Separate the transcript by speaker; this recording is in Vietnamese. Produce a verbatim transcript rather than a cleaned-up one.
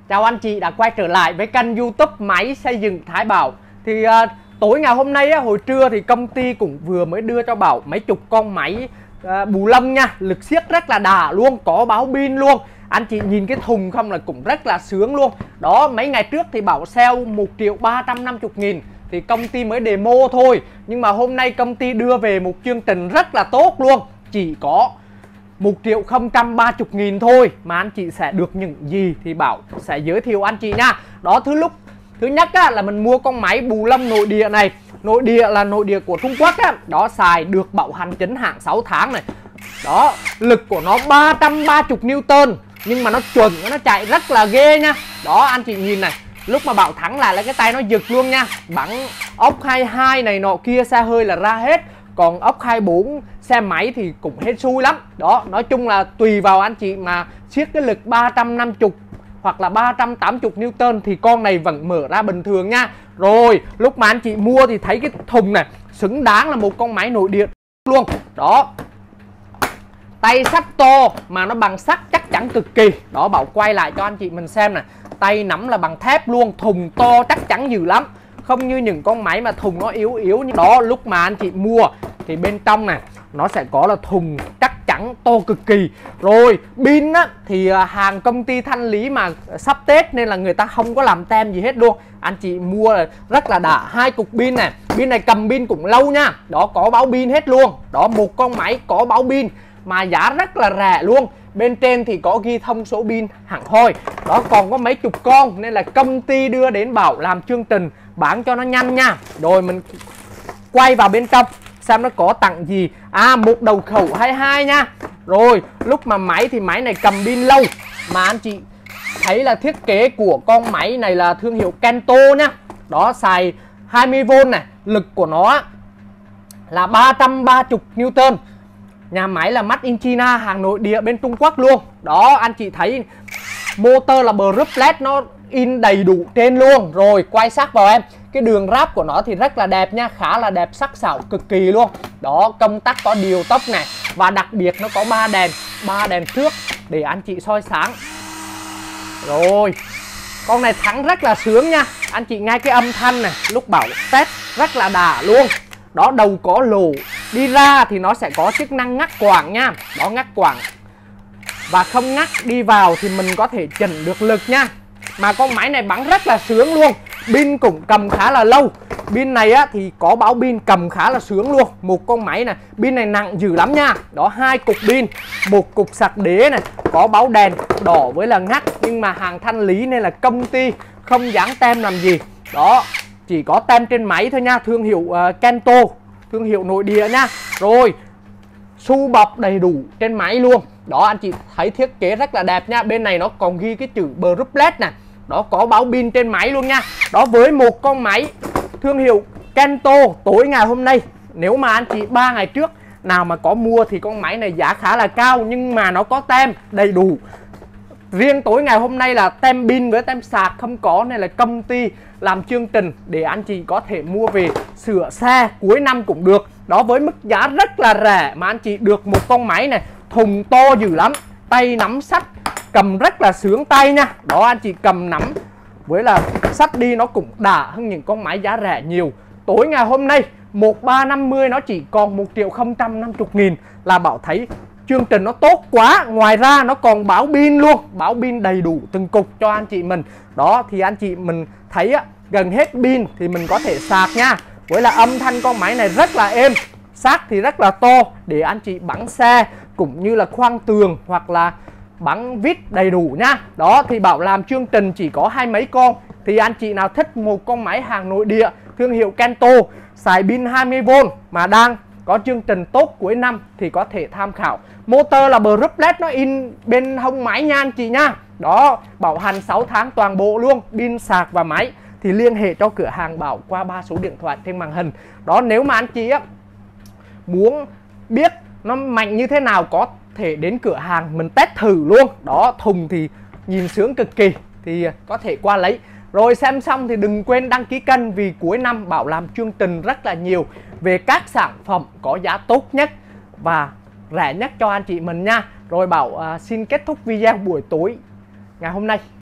Speaker 1: Chào anh chị đã quay trở lại với kênh YouTube Máy Xây Dựng Thái Bảo. Thì uh, tối ngày hôm nay á, hồi trưa thì công ty cũng vừa mới đưa cho Bảo mấy chục con máy uh, bù lông nha. Lực siết rất là đã luôn, có báo pin luôn. Anh chị nhìn cái thùng không là cũng rất là sướng luôn. Đó, mấy ngày trước thì Bảo sale một triệu ba trăm năm mươi nghìn thì công ty mới demo thôi. Nhưng mà hôm nay công ty đưa về một chương trình rất là tốt luôn. Chỉ có một triệu không trăm ba mươi nghìn thôi mà anh chị sẽ được những gì thì Bảo sẽ giới thiệu anh chị nha. Đó, thứ lúc thứ nhất á, là mình mua con máy bù lông nội địa này. Nội địa là nội địa của Trung Quốc á. Đó, xài được bảo hành chính hãng sáu tháng này. Đó, lực của nó ba trăm ba mươi Newton nhưng mà nó chuẩn, nó chạy rất là ghê nha. Đó, anh chị nhìn này, lúc mà Bảo thắng lại là cái tay nó giật luôn nha. Bắn ốc hai mươi hai này nọ kia xe hơi là ra hết. Còn ốc hai mươi bốn xe máy thì cũng hết xui lắm. Đó, nói chung là tùy vào anh chị mà siết cái lực ba trăm năm mươi hoặc là ba trăm tám mươi Newton thì con này vẫn mở ra bình thường nha. Rồi, lúc mà anh chị mua thì thấy cái thùng này xứng đáng là một con máy nội địa luôn. Đó, tay sắt to mà nó bằng sắt chắc chắn cực kỳ. Đó, Bảo quay lại cho anh chị mình xem này. Tay nắm là bằng thép luôn, thùng to chắc chắn dữ lắm. Không như những con máy mà thùng nó yếu yếu như đó. Lúc mà anh chị mua thì bên trong này nó sẽ có là thùng chắc chắn to cực kỳ. Rồi pin á thì hàng công ty thanh lý mà sắp Tết nên là người ta không có làm tem gì hết luôn. Anh chị mua là rất là đã. Hai cục pin này, pin này cầm pin cũng lâu nha. Đó, có báo pin hết luôn. Đó, một con máy có báo pin mà giá rất là rẻ luôn. Bên trên thì có ghi thông số pin hẳn hoi. Đó, còn có mấy chục con nên là công ty đưa đến Bảo làm chương trình bán cho nó nhanh nha. Rồi mình quay vào bên trong xem nó có tặng gì. À, một đầu khẩu hai mươi hai nha. Rồi lúc mà máy thì máy này cầm pin lâu. Mà anh chị thấy là thiết kế của con máy này là thương hiệu Kento nhá. Đó, xài hai mươi vôn này. Lực của nó là ba trăm ba mươi Newton. Nhà máy là Made in China, hàng nội địa bên Trung Quốc luôn. Đó, anh chị thấy motor là Bluetooth nó in đầy đủ trên luôn. Rồi quay sát vào em. Cái đường ráp của nó thì rất là đẹp nha, khá là đẹp, sắc sảo cực kỳ luôn. Đó, công tắc có điều tốc này. Và đặc biệt nó có ba đèn, ba đèn trước để anh chị soi sáng. Rồi, con này thắng rất là sướng nha. Anh chị nghe cái âm thanh này, lúc Bảo test rất là đã luôn. Đó, đầu có lỗ, đi ra thì nó sẽ có chức năng ngắt quãng nha. Đó, ngắt quãng. Và không ngắt đi vào thì mình có thể chỉnh được lực nha. Mà con máy này bắn rất là sướng luôn. Pin cũng cầm khá là lâu. Pin này á thì có báo pin cầm khá là sướng luôn. Một con máy này, pin này nặng dữ lắm nha. Đó, hai cục pin, một cục sạc đế này, có báo đèn đỏ với là ngắt. Nhưng mà hàng thanh lý nên là công ty không dán tem làm gì. Đó, chỉ có tem trên máy thôi nha. Thương hiệu uh, Kento, thương hiệu nội địa nha. Rồi, su bọc đầy đủ trên máy luôn. Đó, anh chị thấy thiết kế rất là đẹp nha. Bên này nó còn ghi cái chữ Bluetooth này. Đó, có báo pin trên máy luôn nha. Đó, với một con máy thương hiệu Kento tối ngày hôm nay, nếu mà anh chị ba ngày trước nào mà có mua thì con máy này giá khá là cao. Nhưng mà nó có tem đầy đủ. Riêng tối ngày hôm nay là tem pin với tem sạc không có nên là công ty làm chương trình để anh chị có thể mua về sửa xe cuối năm cũng được. Đó, với mức giá rất là rẻ mà anh chị được một con máy này. Thùng to dữ lắm, tay nắm sắt, cầm rất là sướng tay nha. Đó, anh chị cầm nắm với là sắt đi nó cũng đã hơn những con máy giá rẻ nhiều. Tối ngày hôm nay một ba năm mươi nó chỉ còn một triệu không trăm năm mươi nghìn là Bảo thấy chương trình nó tốt quá. Ngoài ra nó còn báo pin luôn, báo pin đầy đủ từng cục cho anh chị mình. Đó, thì anh chị mình thấy á, gần hết pin thì mình có thể sạc nha. Với là âm thanh con máy này rất là êm, sạc thì rất là to để anh chị bắn xe cũng như là khoan tường hoặc là bắn vít đầy đủ nha. Đó, thì Bảo làm chương trình chỉ có hai mấy con. Thì anh chị nào thích một con máy hàng nội địa thương hiệu Kento xài pin hai mươi vôn mà đang có chương trình tốt cuối năm thì có thể tham khảo. Motor là Bluetooth nó in bên hông máy nha anh chị nha. Đó, bảo hành sáu tháng toàn bộ luôn, pin, sạc và máy. Thì liên hệ cho cửa hàng Bảo qua ba số điện thoại trên màn hình. Đó, nếu mà anh chị á muốn biết nó mạnh như thế nào có thể đến cửa hàng mình test thử luôn. Đó, thùng thì nhìn sướng cực kỳ thì có thể qua lấy. Rồi xem xong thì đừng quên đăng ký kênh vì cuối năm Bảo làm chương trình rất là nhiều về các sản phẩm có giá tốt nhất và rẻ nhất cho anh chị mình nha. Rồi Bảo uh, xin kết thúc video buổi tối ngày hôm nay.